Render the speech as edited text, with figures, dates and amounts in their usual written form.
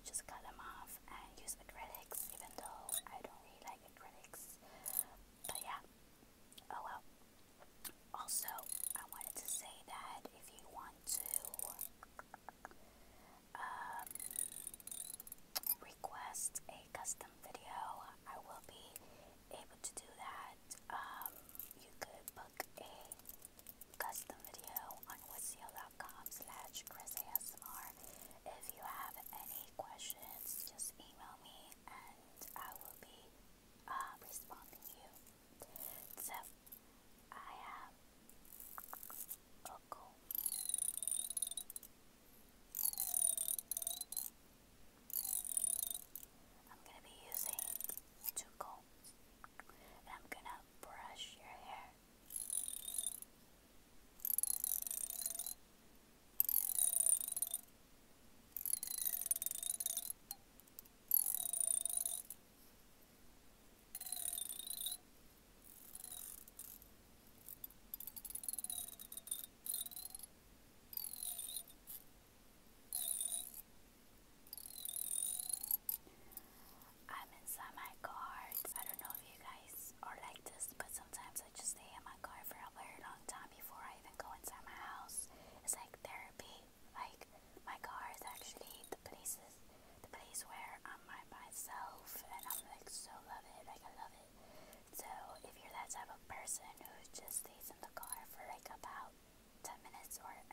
just cut them off and use acrylics, even though I don't really like acrylics. But yeah, oh well. Also, I wanted to say that if you want to um, request a custom video, I will be able to do that. You could book a custom video on witsio.com/ChrisASMR. If you have any questions, just email me and I will be responding to you. So, I have a comb. I'm going to be using two combs and I'm going to brush your hair. I'm inside my car. I don't know if you guys are like this, but sometimes I just stay in my car for a very long time before I even go inside my house. It's like therapy. Like, my car is actually the place where I'm by myself, and I'm like so love it. Like, I love it. So if you're that type of person who just stays in the car for like about 10 minutes or